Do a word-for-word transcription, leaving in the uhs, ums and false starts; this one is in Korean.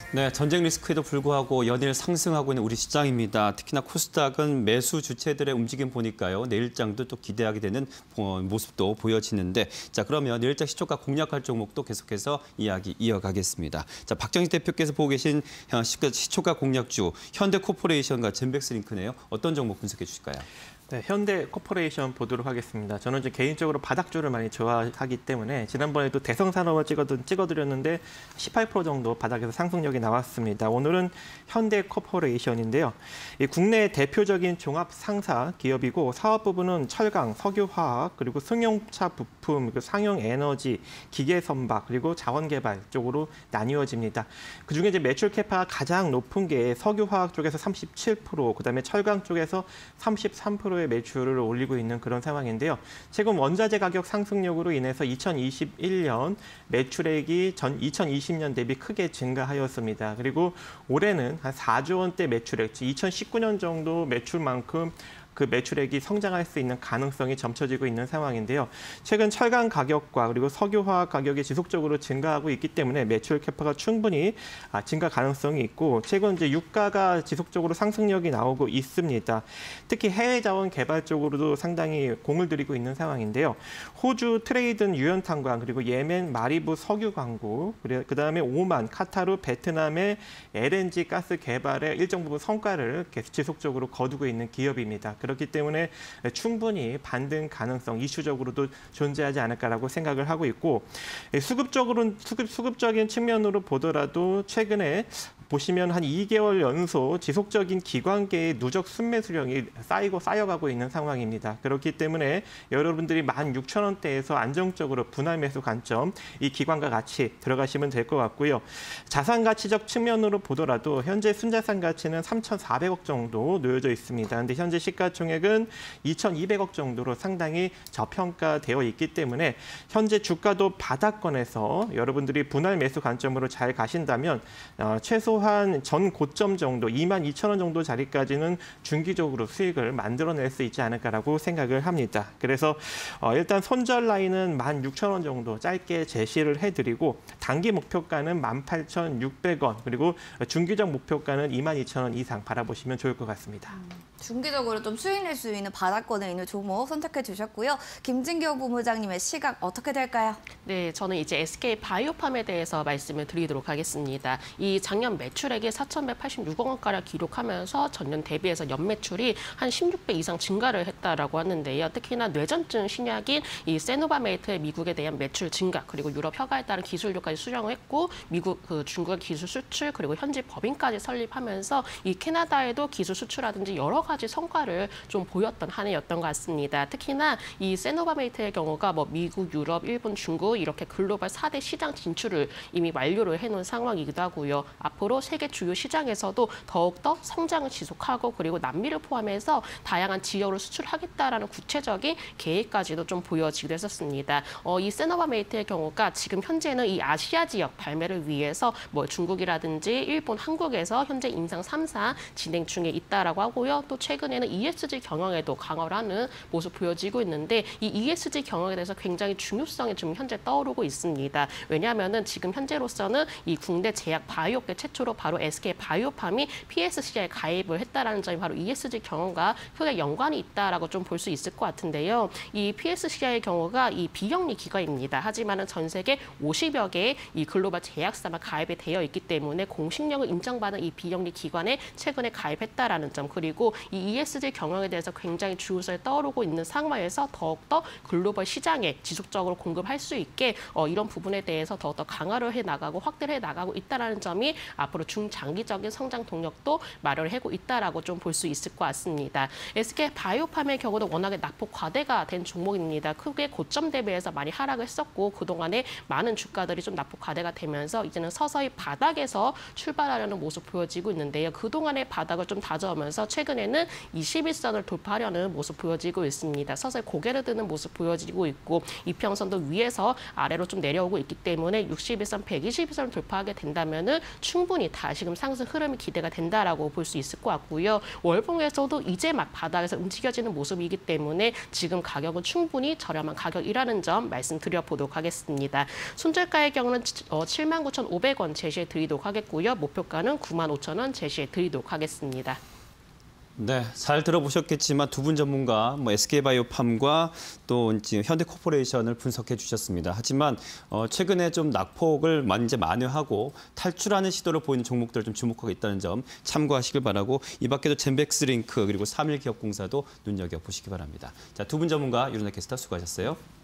네, 전쟁 리스크에도 불구하고 연일 상승하고 있는 우리 시장입니다. 특히나 코스닥은 매수 주체들의 움직임 보니까요. 내일장도 또 기대하게 되는 모습도 보여지는데, 자 그러면 내일장 시초가 공략할 종목도 계속해서 이야기 이어가겠습니다. 자 박정희 대표께서 보고 계신 시초가 공략주 현대코퍼레이션과 젠백스링크네요. 어떤 종목 분석해 주실까요? 네, 현대코퍼레이션 보도록 하겠습니다. 저는 이제 개인적으로 바닥주를 많이 좋아하기 때문에 지난번에도 대성산업을 찍어드, 찍어드렸는데 십팔 퍼센트 정도 바닥에서 상승력이 나왔습니다. 오늘은 현대코퍼레이션인데요. 이 국내 대표적인 종합 상사 기업이고 사업 부분은 철강, 석유화학, 그리고 승용차 부품, 그리고 상용 에너지, 기계 선박, 그리고 자원 개발 쪽으로 나뉘어집니다. 그중에 이제 매출 캐파가 가장 높은 게 석유화학 쪽에서 삼십칠 퍼센트, 그다음에 철강 쪽에서 삼십삼 퍼센트 의 매출을 올리고 있는 그런 상황인데요. 최근 원자재 가격 상승력으로 인해서 이천이십일 년 매출액이 전 이천이십 년 대비 크게 증가하였습니다. 그리고 올해는 한 사조 원대 매출액, 이천십구 년 정도 매출만큼 그 매출액이 성장할 수 있는 가능성이 점쳐지고 있는 상황인데요. 최근 철강 가격과 그리고 석유화학 가격이 지속적으로 증가하고 있기 때문에 매출 캐파가 충분히 증가 가능성이 있고, 최근 이제 유가가 지속적으로 상승력이 나오고 있습니다. 특히 해외 자원 개발 쪽으로도 상당히 공을 들이고 있는 상황인데요. 호주 트레이든 유연탄광, 그리고 예멘 마리부 석유 광구, 그다음에 오만, 카타르, 베트남의 엘엔지 가스 개발에 일정 부분 성과를 계속 지속적으로 거두고 있는 기업입니다. 그렇기 때문에 충분히 반등 가능성, 이슈적으로도 존재하지 않을까라고 생각을 하고 있고, 수급적으로는 수급, 수급적인 측면으로 보더라도 최근에 보시면 한 이 개월 연속 지속적인 기관계의 누적 순매수량이 쌓이고 쌓여가고 있는 상황입니다. 그렇기 때문에 여러분들이 만 육천 원대에서 안정적으로 분할 매수 관점, 이 기관과 같이 들어가시면 될 것 같고요. 자산 가치적 측면으로 보더라도 현재 순자산 가치는 삼천사백억 정도 놓여져 있습니다. 그런데 현재 시가총액은 이천이백억 정도로 상당히 저평가되어 있기 때문에 현재 주가도 바닥권에서 여러분들이 분할 매수 관점으로 잘 가신다면 어, 최소한 전 고점 정도, 이만 이천 원 정도 자리까지는 중기적으로 수익을 만들어낼 수 있지 않을까라고 생각을 합니다. 그래서 어, 일단 손절 라인은 만 육천 원 정도 짧게 제시를 해드리고, 단기 목표가는 만 팔천육백 원, 그리고 중기적 목표가는 이만 이천 원 이상 바라보시면 좋을 것 같습니다. 음, 중기적으로 좀 수익 낼 수 있는 바닥권에 있는 종목 선택해 주셨고요. 김진교 부부장님의 시각 어떻게 될까요? 네, 저는 이제 에스케이바이오팜에 대해서 말씀을 드리도록 하겠습니다. 이 작년 매출액이 사천백팔십육억 원가량 기록하면서 전년 대비해서 연매출이 한 십육 배 이상 증가를 했다라고 하는데요. 특히나 뇌전증 신약인 이 세노바메이트의 미국에 대한 매출 증가, 그리고 유럽 허가에 따른 기술료까지 수령을 했고, 미국 그 중국의 기술 수출, 그리고 현지 법인까지 설립하면서 이 캐나다에도 기술 수출이라든지 여러 가지 성과를 좀 보였던 한 해였던 것 같습니다. 특히나 이 세노바메이트의 경우가 뭐 미국, 유럽, 일본, 중국 이렇게 글로벌 사 대 시장 진출을 이미 완료를 해놓은 상황이기도 하고요. 앞으로 세계 주요 시장에서도 더욱더 성장을 지속하고, 그리고 남미를 포함해서 다양한 지역으로 수출하겠다라는 구체적인 계획까지도 좀 보여지기도 했었습니다. 어, 이 세노바메이트의 경우가 지금 현재는 이 아시아 지역 발매를 위해서 뭐 중국이라든지 일본, 한국에서 현재 임상 삼 사 진행 중에 있다라고 하고요. 또 최근에는 이에스지 경영에도 강화를 하는 모습 보여지고 있는데, 이 이에스지 경영에 대해서 굉장히 중요성이 지금 현재 떠오르고 있습니다. 왜냐하면은 지금 현재로서는 이 국내 제약 바이오계 최초로 바로 에스케이바이오팜이 피에스씨아이에 가입을 했다라는 점이 바로 이에스지 경영과 크게 연관이 있다라고 좀 볼 수 있을 것 같은데요. 이 피에스씨아이의 경우가 이 비영리 기관입니다. 하지만은 전 세계 오십여 개의 이 글로벌 제약사만 가입이 되어 있기 때문에 공식력을 인정받은 이 비영리 기관에 최근에 가입했다라는 점, 그리고 이 이에스지 경영에 대해서 굉장히 주요성이 떠오르고 있는 상황에서 더욱더 글로벌 시장에 지속적으로 공급할 수 있게 어, 이런 부분에 대해서 더욱더 강화를 해나가고 확대를 해나가고 있다는 점이 앞으로 중장기적인 성장 동력도 마련을 하고 있다라고 좀 볼 수 있을 것 같습니다. 에스케이바이오팜의 경우도 워낙에 낙폭 과대가 된 종목입니다. 크게 고점 대비해서 많이 하락을 했었고, 그동안에 많은 주가들이 좀 낙폭 과대가 되면서 이제는 서서히 바닥에서 출발하려는 모습 보여지고 있는데요. 그동안의 바닥을 좀 다져오면서 최근에는 되면은 이십일 선을 돌파하려는 모습 보여지고 있습니다. 서서히 고개를 드는 모습 보여지고 있고 이평선도 위에서 아래로 좀 내려오고 있기 때문에 육십일 선, 백이십일 선을 돌파하게 된다면은 충분히 다시금 상승 흐름이 기대가 된다라고 볼 수 있을 것 같고요. 월봉에서도 이제 막 바닥에서 움직여지는 모습이기 때문에 지금 가격은 충분히 저렴한 가격이라는 점 말씀드려 보도록 하겠습니다. 손절가의 경우는 칠만 구천오백 원 제시해 드리도록 하겠고요. 목표가는 구만 오천 원 제시해 드리도록 하겠습니다. 네, 잘 들어보셨겠지만 두 분 전문가, 뭐 에스케이바이오팜과 또 지금 현대코퍼레이션을 분석해 주셨습니다. 하지만 어, 최근에 좀 낙폭을 이제 만회하고 탈출하는 시도를 보이는 종목들 좀 주목하고 있다는 점 참고하시길 바라고 이 밖에도 젠백스링크 그리고 삼일기업공사도 눈여겨보시기 바랍니다. 자, 두 분 전문가 유른나 캐스터 수고하셨어요.